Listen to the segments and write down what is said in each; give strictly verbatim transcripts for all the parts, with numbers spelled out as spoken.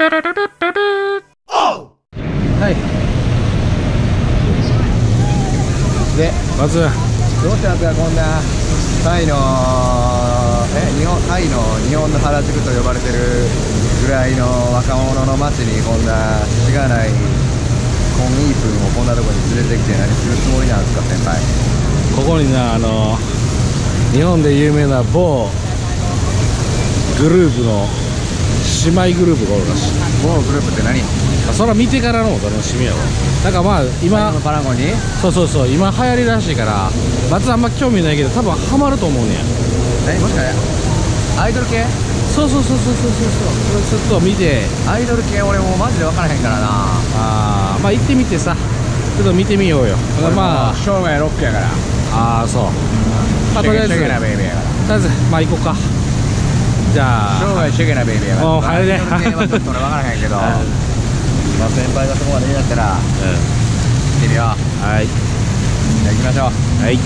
はいでまずどうしたんですかこんなタイのえ日本タイの日本の原宿と呼ばれてるぐらいの若者の街にこんなしがないコンイープンをこんなとこに連れてきて何するつもりなんですか先輩。 ここになあの日本で有名な某グループの姉妹グループがおるらしい。 某グループって何？ それは見てからのお楽しみやわ。なんかまあ今パラゴンにそうそうそう今流行りらしいから松あんま興味ないけど多分ハマると思うねや。 何もしかしてアイドル系？ そうそうそうそうそうそうちょっと見てアイドル系俺もうマジで分からへんからな。 あーまあ行ってみてさちょっと見てみようよ。まあ生涯ロックやから。 ああそうまあとりあえずとりあえずまあ行こうか。じゃあ生涯シュゲなベイビーやから。 もう入れアイドル系はちょっと俺分からへんけどまあ先輩がそこまで言いだったら行ってみよう。 はいじゃあ行きましょう。 はい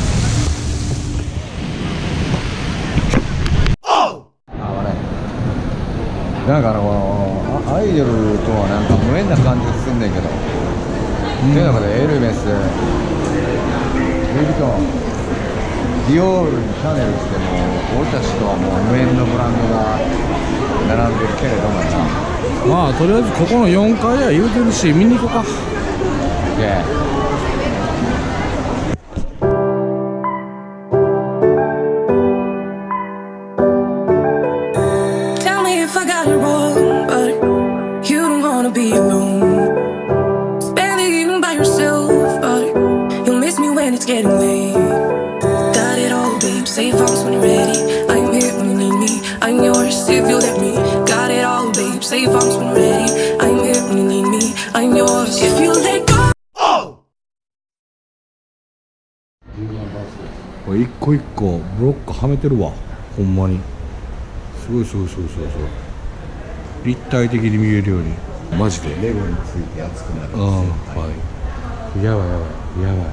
なんかあのこのアイドルとはなんか無縁な感じがすんねんけど、うん、という中でエルメス、ルイ・ヴィトン、ディオールにシャネルしても俺たちとはもう無縁のブランドが並んでるけれどもな。 まあとりあえずここのよんかいは言うてるし見に行こうか。 で一個一個ブロックはめてるわほんまにすごいすごいすごいすごいすごい立体的に見えるようにマジでレゴについて熱くなる。 うんはいやばいやばいやばい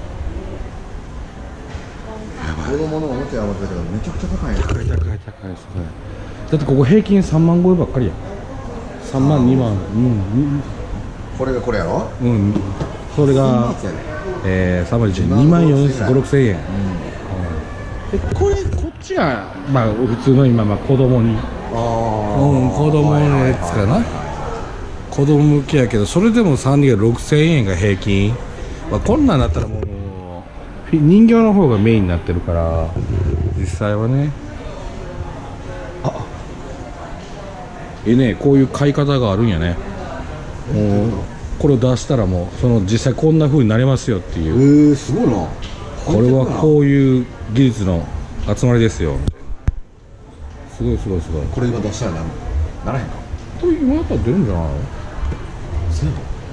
やばい。 子供のおもちゃは面白いけどめちゃくちゃ高いね。 高い高い高い高いですね。だってここ平均さんまん超えばっかりや。さんまんにまんうんこれがこれやろ。 うんそれがえーさんまんいちにまんよんせんごひゃくろくせんえん。でこれこっちがまあ普通の今まあ子供にあうん子供のやつかな。子供向けやけどそれでもさんにんがろくせんえんが平均。まあこんなんだったらもう人形の方がメインになってるから実際はね。あええねこういう買い方があるんやね。もうこれを出したらもうその実際こんな風になれますよっていう。 えー、すごいな。 これはこういう技術の集まりですよ。すごいすごいすごい。 これ今出したらなならへんか。 これ今やったら出るんじゃないの？ そう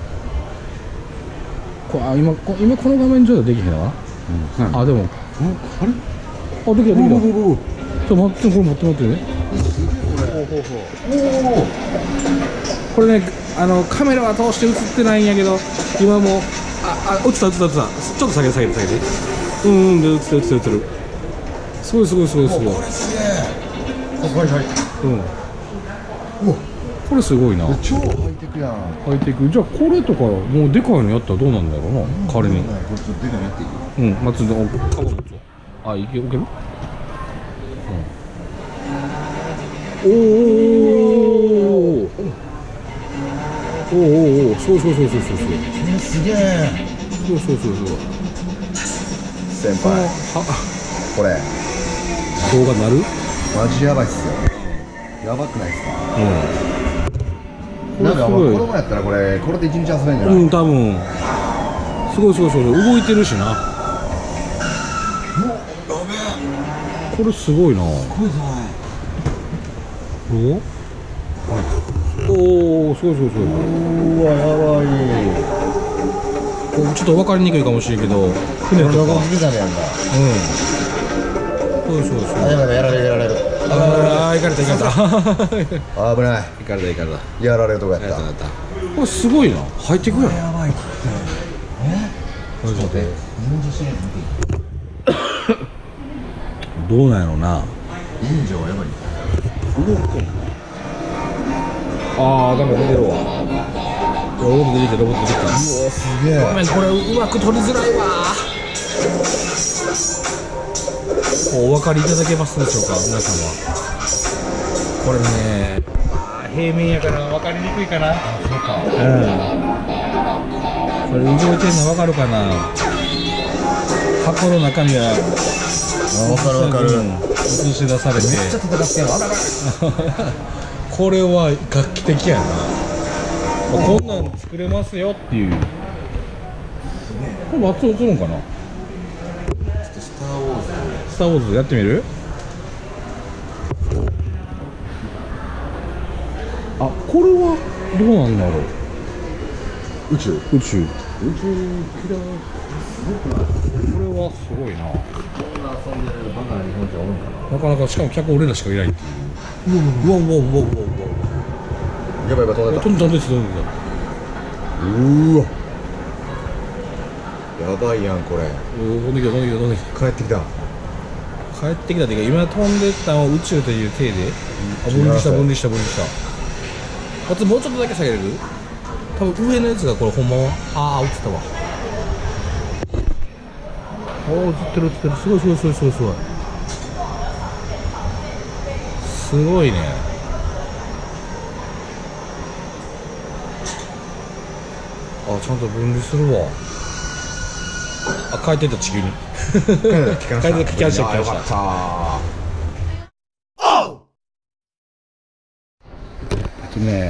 こあ今こ今この画面上でできへんのかな、うん、あでもあれあできたできた。ちょっと待ってこれ持って待ってね。これねあのカメラは通して映ってないんやけど今もうああ映った映った映った。ちょっと下げて下げて下げてうんうんで映ってる映ってる映ってる。すごいすごいすごいすごい。 これすげえ。はいはい。 うん。うわこれすごいな。 超ハイテクやん。 ハイテク。じゃあこれとかもうでかいのやったらどうなんだろうな。仮に。 これちょっとでかいのやっていい？ うん。まつんでカバン持つわ。あいけるいける。うん。おお。おおおおそうそうそうそうそうそう。 えすげえ。 そうそうそうそう。 先輩。 はこれ動画なる？ マジやばいっすよ。やばくないっすか？ うん。 なんか子供やったらこれこれで一日遊べんじゃない？ うん多分。すごいすごいすごい動いてるしな。これすごいな。おおすごいすごいすごい。 うわやばい。 ちょっと分かりにくいかもしれんけど船とかうんそうそうそう。 あやばいやられるやられる。 ああ行かれた行かれた。 危ない。 行かれた行かれた。 やられるとこやった。 これすごいな。入ってくるやん。 やばいって。え？ちょっと待って。どうなんやろな。 忍者はやばい。動く。 ああ、なんか出てるわ。ロボット出てきた、ロボット出てきた。うわ、すげえ。ごめん、これうまく取りづらいわ。お分かりいただけますでしょうか、皆様。これね、あ平面やから分かりにくいかな。そうか。うん。これ動いてるの分かるかな。箱の中身は。 分かる分かる。 映し出されて。めっちゃ戦ってる。あらら。これは画期的やな。こんなん作れますよっていう。これ松尾映るんかな。スター・ウォーズ。スター・ウォーズやってみる？あ、これはどうなんだろう。 宇宙宇宙宇宙キラー。これはすごいな。こんな遊んでるバカな日本人おるんかな。なかなか、しかも客俺らしかいないっていう。うわうわうわうわうわうわ。 やばいやばい、飛んでた。 飛んでた飛んでた飛んでた。うわ。 やばいやんこれ。 飛んできた飛んできた飛んできた。 帰ってきた。 帰ってきたっていうか、今飛んでったのを宇宙という体で、あ、分離した分離した分離した。あともうちょっとだけ下げれる？多分上のやつがこれほんまは。ああ、映ったわ。おお、映ってる映ってる。すごいすごいすごいすごいすごい。すごいね。あ、ちゃんと分離するわ。あ、帰ってた地球に。帰ってた機関車機関車。よかった。えっとね、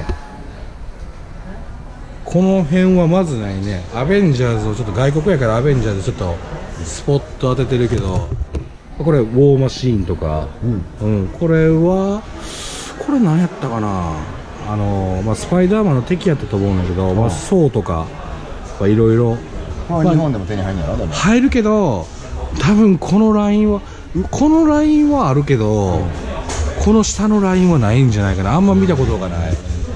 この辺はまずないね。アベンジャーズをちょっと外国やからアベンジャーズちょっとスポット当ててるけど、これウォーマシーンとか、うん、うん、これはこれ何やったかな。あのまあスパイダーマンの敵やったと思うんだけど、まあソーとかいろいろ。 まあ日本でも手に入るんやろ。でも入るけど、多分このラインはこのラインはあるけど、うん、この下のラインはないんじゃないかな。あんま見たことがない。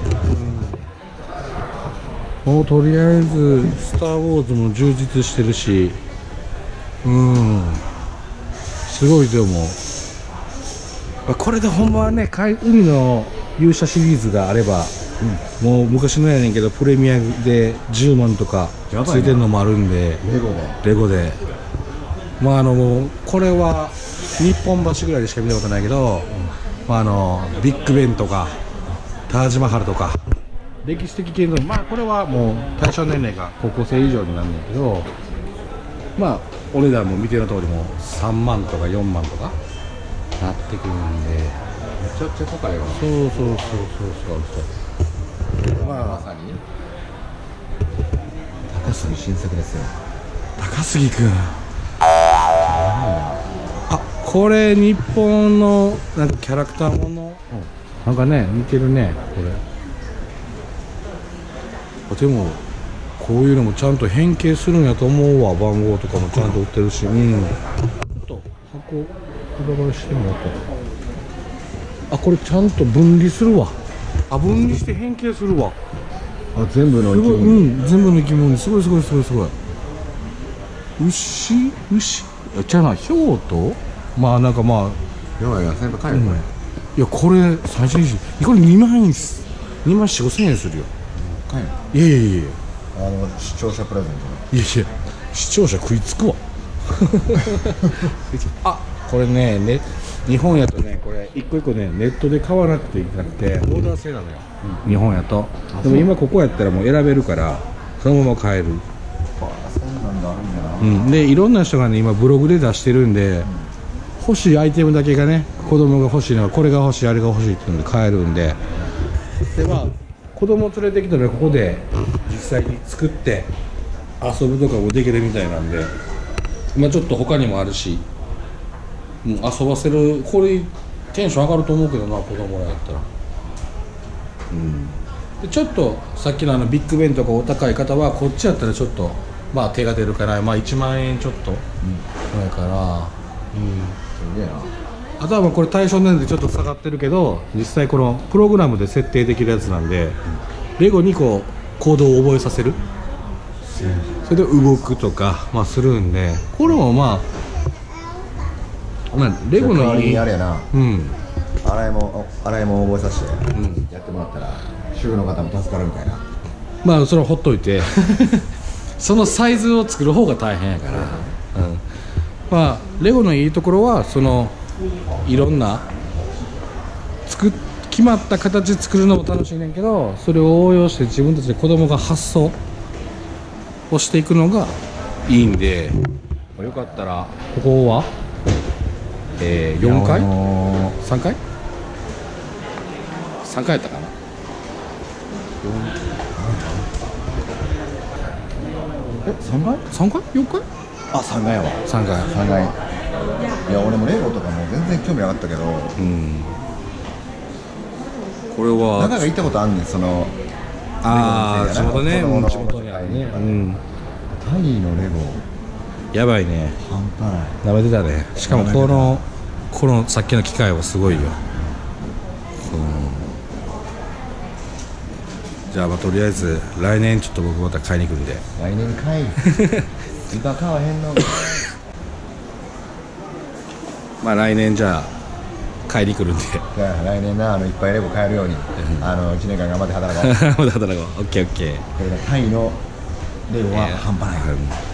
もうとりあえず「スター・ウォーズ」も充実してるし、うんすごい。でもこれでほんまはね、海の勇者シリーズがあれば、うん、もう昔のやねんけどプレミアでじゅうまんとかついてるのもあるんで、 レゴでレゴでまああのこれは日本橋ぐらいでしか見たことないけど、うん、まああのビッグベンとかタージマハルとか歴史的系の、まあこれはもう対象年齢が高校生以上になるんだけど、まあお値段も見ての通りもさんまんとかよんまんとかなってくるんで、めちゃくちゃ高いわ。 そうそうそうそうそうそう。まあまさに高杉晋作ですよ。 高杉くん。あ、これ日本のなんかキャラクターもの、うん、なんかね似てるねこれ。でもこういうのもちゃんと変形するんやと思うわ。番号とかもちゃんと売ってるし、うん。ちょっと箱裏返してもらった。あ、これちゃんと分離するわ。あ、分離して変形するわ。 あ、全部の生き物。 うん、全部の生き物。すごいすごいすごいすごい。牛牛じゃない、ヒョウとまあなんかまあやばいや、先輩帰るこれ。 いやこれ最初にこれにまん円です。にまんよん、ごせんえんするよ。いやいやいや、 あの視聴者プレゼント。 いやいや、視聴者食いつくわ。あ、これね、ね、日本やとね、これ一個一個ね、ネットで買わなくていけなくてオーダー制なのよ、うん、日本やと。でも今ここやったらもう選べるからそのまま買える。 あ、そんなんだあるんだな。 うん、でいろんな人がね今ブログで出してるんで、うん、欲しいアイテムだけがね、子供が欲しいのはこれが欲しいあれが欲しいっていうので買えるんで、でまあ子供連れてきたらここで実際に作って遊ぶとかもできるみたいなんで、まあちょっと他にもあるし、うん、遊ばせる、これテンション上がると思うけどな、子供らやったら。うん、でちょっとさっきのあのビッグベンとかお高い方はこっちやったらちょっとまあ手が出るから、まあいちまんえんちょっとぐらいから、うん、 すげえな。 あとはもうこれ対象年齢でちょっと下がってるけど、実際このプログラムで設定できるやつなんで、うん、レゴにこう行動を覚えさせる、うん、それで動くとか、まあ、するんで、これもまあ、まあ、レゴの代わりにあれやな、 うん、 あ洗いも洗いも覚えさせて、 うんやってもらったら主婦の方も助かるみたいな。 まあそれはほっといてそのサイズを作る方が大変やから、うん、まあレゴのいいところはそのいろんな作っ決まった形作るのも楽しいねんけど、それを応用して自分たちで子供が発想をしていくのがいいんで、よかったらここは、えー、よんかい、さんかいさんかいやったかな。 え、さんかい？ さんかい？よんかい？ あ、さんかいやわ。 さんかい。 さんかい。いや、俺もレゴとかも全然興味なかったけど、 うん。これは何回か行ったことあんねん、そのああ、地元ね、 子供の地元にあるね。うん。 タイのレゴやばいね。 半端ない。 舐めてたね。しかもこのこのさっきの機械はすごいよ。うん、じゃあまあとりあえず来年ちょっと僕また買いに来るんで。 来年買い。今買わへんの。 まあ来年じゃあ買いに来るんで。 じゃあ来年な、あのいっぱいレゴ買えるように、あのいちねんかん頑張って働こう。 まだ働こう。オッケーオッケー。 これがタイのレゴは半端ない。 うん